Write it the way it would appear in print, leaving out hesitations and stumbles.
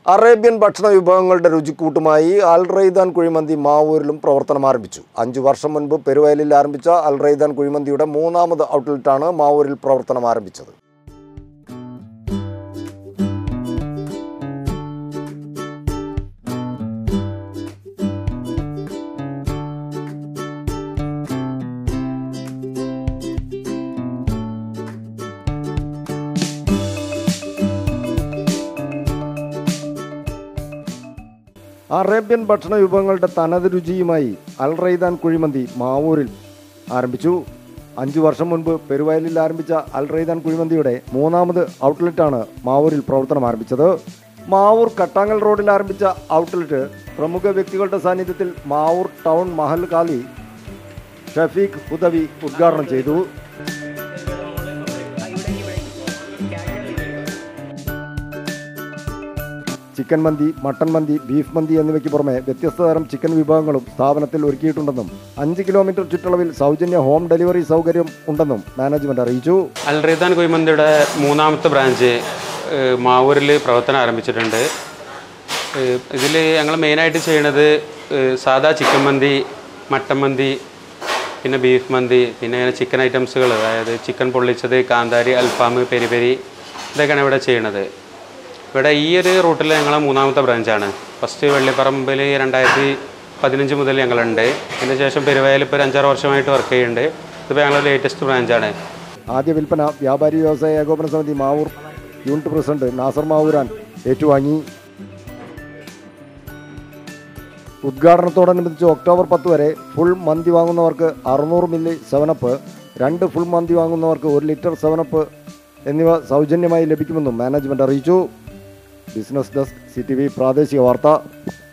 Arabian ഭക്ഷണ വിഭവങ്ങളുടെ രുചിക്കൂട്ടുമായി അൽ റൈദാൻ കുഴിമന്തി മാവൂരിലും പ്രവർത്തനം ആരംഭിച്ചു. 5 വർഷം മുൻപ് പെരുവയലിൽ ആരംഭിച്ച അൽ റൈദാൻ കുഴിമന്തിയുടെ 3ാമത് ഔട്ട്ലെറ്റാണ് മാവൂരിൽ പ്രവർത്തനം ആരംഭിച്ചത്. അറേബ്യൻ ഭക്ഷണ വിഭവങ്ങളുടെ തനത് രുചിയുമായി അൽ റൈദാൻ കുഴിമന്തി മാവൂരിൽ ആരംഭിച്ചു. 5 വർഷം മുൻപ് പെരുവയലിൽ ആരംഭിച്ച അൽ റൈദാൻ കുഴിമന്തിയുടെ 3ാമത് ഔട്ട്ലെറ്റാണ് മാവൂരിൽ പ്രവർത്തനം ആരംഭിച്ചത്. മാവൂർ കട്ടാങ്ങൽ റോഡിൽ ആരംഭിച്ച ഔട്ട്ലെറ്റ് പ്രമുഖ വ്യക്തികളുടെ സാന്നിധ്യത്തിൽ മാവൂർ ടൗൺ മഹൽ കാലി ഷഫീഖ് ഹുദവി ഉദ്ഘാടനം ചെയ്തു. ചിക്കൻ മന്തി, മട്ടൻ മന്തി, ബീഫ് മന്തി എന്നിവയ്ക്ക് പുറമെ വ്യത്യസ്ത തരം ചിക്കൻ വിഭവങ്ങളും സ്ഥാപനത്തിൽ ഒരുക്കിയിട്ടുണ്ടെന്നും 5 കിലോമീറ്റർ ചുറ്റളവിൽ സൗജന്യ ഹോം ഡെലിവറി സൗകര്യം ഉണ്ടെന്നും മാനേജ്മെന്റ് അറിയിച്ചു. അൽ റൈദാൻ കുഴിമന്തിയുടെ 3ാമത്തെ ബ്രാഞ്ച് മാവൂരിൽ പ്രവർത്തനം ആരംഭിച്ചിട്ടുണ്ട്. ഇതിൽ ഞങ്ങൾ മെയിനായിട്ട് ചെയ്യുന്നത് സാധാ ചിക്കൻ മന്തി, മട്ടൻ മന്തി, പിന്നെ ബീഫ് മന്തി, പിന്നെ ചിക്കൻ ഐറ്റംസുകൾ, അതായത് ചിക്കൻ പൊള്ളിച്ചത്, കാന്താരി, അൽഫാം, പെരി പെരി, ഇതൊക്കെയാണ് ഇവിടെ ചെയ്യണത്. ഇവിടെ ഈ ഒരു റൂട്ടിൽ ഞങ്ങൾ 3ാമത്തെ ബ്രാഞ്ചാണ്. ഫസ്റ്റ് വെള്ളിപ്പറമ്പിൽ 2015 മുതൽ ഞങ്ങളുണ്ട്. അതിന് ശേഷം പെരുവയൽ ഇപ്പോൾ 5-6 വർഷമായിട്ട് വർക്ക് ചെയ്യുന്നുണ്ട്. ഇതിപ്പോൾ ഞങ്ങളുടെ ലേറ്റസ്റ്റ് ബ്രാഞ്ചാണ്. ആദ്യ വിൽപ്പന വ്യാപാരി വ്യവസായ ഏകോപന സമിതി മാവൂർ യൂണിറ്റ് പ്രസിഡന്റ് നാസർ മാവൂരാൻ ഏറ്റുവാങ്ങി. ഉദ്ഘാടനത്തോടനുബന്ധിച്ച് ഒക്ടോബർ 10 വരെ ഫുൾ മന്തി വാങ്ങുന്നവർക്ക് 600 മില്ലി 7up, 2 ഫുൾ മന്തി വാങ്ങുന്നവർക്ക് 1 ലിറ്റർ 7up എന്നിവ സൗജന്യമായി ലഭിക്കുമെന്നും മാനേജ്മെന്റ് അറിയിച്ചു. ബിസിനസ് ഡെസ്ക്, CTV പ്രാദേശിക വാർത്ത.